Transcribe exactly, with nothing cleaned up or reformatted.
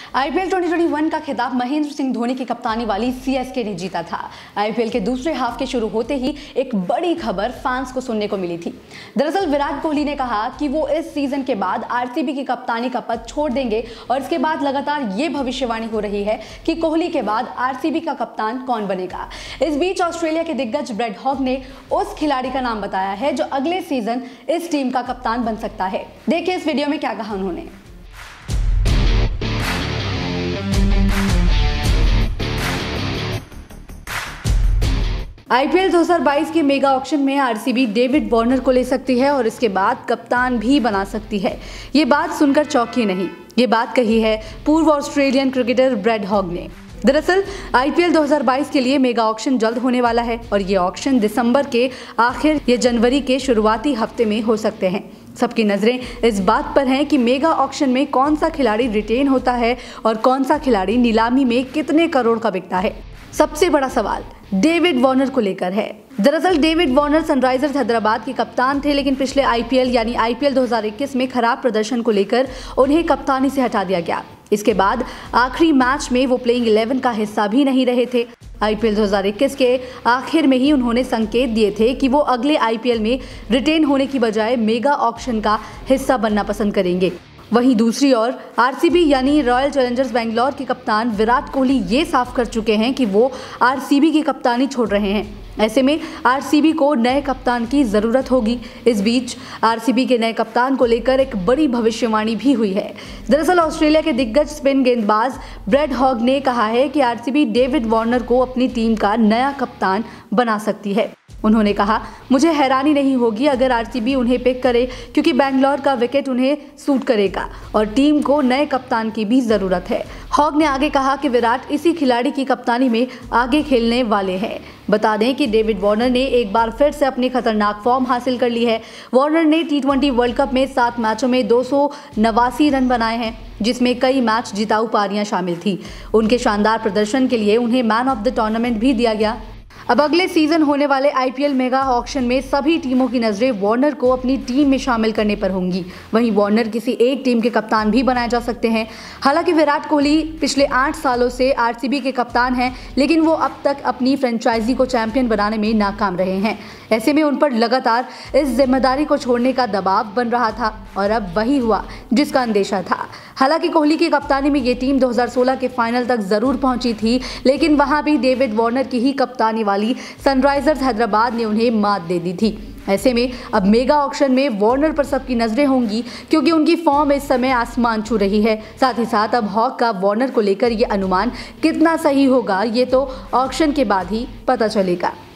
IPL twenty twenty one का खिताब महेंद्र सिंह धोनी की कप्तानी वाली सीएसके ने जीता था। आईपीएल के दूसरे हाफ के शुरू होते ही एक बड़ी खबर फैंस को सुनने को मिली थी। दरअसल विराट कोहली ने कहा कि वो इस सीजन के बाद आरसीबी की कप्तानी का पद छोड़ देंगे और इसके बाद लगातार ये भविष्यवाणी हो रही है कि कोहली के बाद आरसीबी का कप्तान कौन बनेगा। इस बीच ऑस्ट्रेलिया के दिग्गज ब्रेड हॉग ने उस खिलाड़ी का नाम बताया है जो अगले सीजन इस टीम का कप्तान बन सकता है। देखिए इस वीडियो में क्या कहा उन्होंने। आईपीएल दो हज़ार बाईस के मेगा ऑक्शन में आरसीबी डेविड वार्नर को ले सकती है और इसके बाद कप्तान भी बना सकती है। ये बात सुनकर चौंकी नहीं, ये बात कही है पूर्व ऑस्ट्रेलियन क्रिकेटर ब्रेड हॉग ने। दरअसल आईपीएल दो हज़ार बाईस के लिए मेगा ऑक्शन जल्द होने वाला है और ये ऑक्शन दिसंबर के आखिर या जनवरी के शुरुआती हफ्ते में हो सकते हैं। सबकी नजरें इस बात पर हैं कि मेगा ऑक्शन में कौन सा खिलाड़ी रिटेन होता है और कौन सा खिलाड़ी नीलामी में कितने करोड़ का बिकता है। सबसे बड़ा सवाल डेविड वार्नर को लेकर है। दरअसल डेविड वार्नर सनराइजर्स हैदराबाद के कप्तान थे, लेकिन पिछले आईपीएल यानी आईपीएल दो हज़ार इक्कीस में खराब प्रदर्शन को लेकर उन्हें कप्तानी से हटा दिया गया। इसके बाद आखिरी मैच में वो प्लेइंग इलेवन का हिस्सा भी नहीं रहे थे। आईपीएल दो हज़ार इक्कीस के आखिर में ही उन्होंने संकेत दिए थे कि वो अगले आईपीएल में रिटेन होने की बजाय मेगा ऑक्शन का हिस्सा बनना पसंद करेंगे। वहीं दूसरी ओर आरसीबी यानी रॉयल चैलेंजर्स बेंगलोर के कप्तान विराट कोहली ये साफ कर चुके हैं कि वो आरसीबी की कप्तानी छोड़ रहे हैं। ऐसे में आरसीबी को नए कप्तान की ज़रूरत होगी। इस बीच आरसीबी के नए कप्तान को लेकर एक बड़ी भविष्यवाणी भी हुई है। दरअसल ऑस्ट्रेलिया के दिग्गज स्पिन गेंदबाज ब्रेड हॉग ने कहा है कि आरसीबी डेविड वार्नर को अपनी टीम का नया कप्तान बना सकती है। उन्होंने कहा, मुझे हैरानी नहीं होगी अगर आरसीबी उन्हें पिक करे क्योंकि बेंगलोर का विकेट उन्हें सूट करेगा और टीम को नए कप्तान की भी ज़रूरत है। हॉग ने आगे कहा कि विराट इसी खिलाड़ी की कप्तानी में आगे खेलने वाले हैं। बता दें कि डेविड वार्नर ने एक बार फिर से अपनी खतरनाक फॉर्म हासिल कर ली है। वार्नर ने टी ट्वेंटी वर्ल्ड कप में सात मैचों में दो सौ नवासी रन बनाए हैं, जिसमें कई मैच जिताऊ पारियां शामिल थी। उनके शानदार प्रदर्शन के लिए उन्हें मैन ऑफ द टूर्नामेंट भी दिया गया। अब अगले सीजन होने वाले आईपीएल मेगा ऑक्शन में सभी टीमों की नजरें वार्नर को अपनी टीम में शामिल करने पर होंगी। वहीं वार्नर किसी एक टीम के कप्तान भी बनाए जा सकते हैं। हालांकि विराट कोहली पिछले आठ सालों से आरसीबी के कप्तान हैं, लेकिन वो अब तक अपनी फ्रेंचाइजी को चैंपियन बनाने में नाकाम रहे हैं। ऐसे में उन पर लगातार इस जिम्मेदारी को छोड़ने का दबाव बन रहा था और अब वही हुआ जिसका अंदेशा था। हालांकि कोहली की कप्तानी में ये टीम दो हज़ार सोलह के फाइनल तक जरूर पहुंची थी, लेकिन वहां भी डेविड वार्नर की ही कप्तानी वाली सनराइजर्स हैदराबाद ने उन्हें मात दे दी थी। ऐसे में अब मेगा ऑक्शन में वार्नर पर सबकी नजरें होंगी क्योंकि उनकी फॉर्म इस समय आसमान छू रही है। साथ ही साथ अब हॉग का वार्नर को लेकर ये अनुमान कितना सही होगा, ये तो ऑक्शन के बाद ही पता चलेगा।